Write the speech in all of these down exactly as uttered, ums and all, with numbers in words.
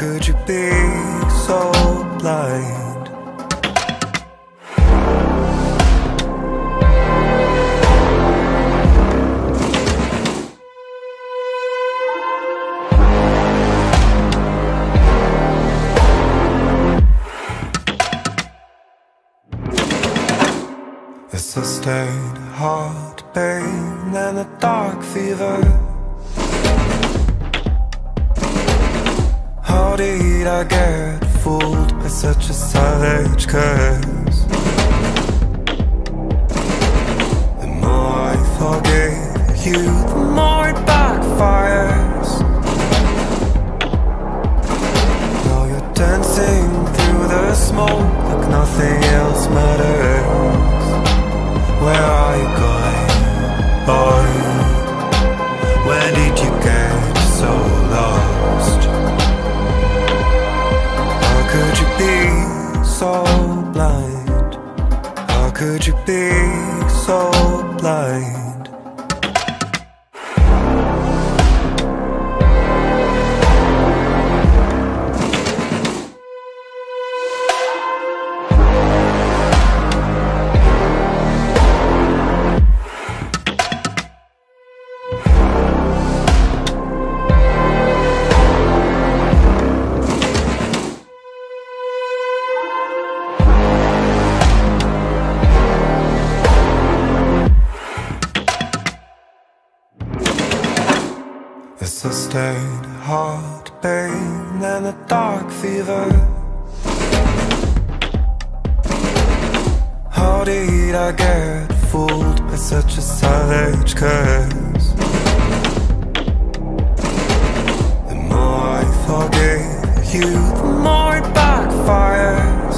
could you be so blind? The sustained heart pain and a dark fever. How did I get fooled by such a savage curse? The more I forgive you, the more it backfires. Now you're dancing through the smoke like nothing else matters. Where are you going, boy? When did you get so lost? How could you be so blind? How could you be so blind? The sustained heart pain and a dark fever. How did I get fooled by such a savage curse? The more I forgive you, the more it backfires.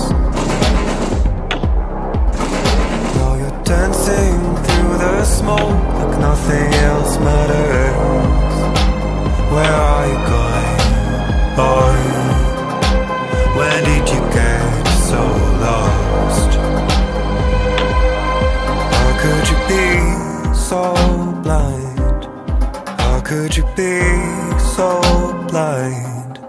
Now you're dancing through the smoke like nothing else matters. Where are you going, boy? When did you get so lost? How could you be so blind? How could you be so blind?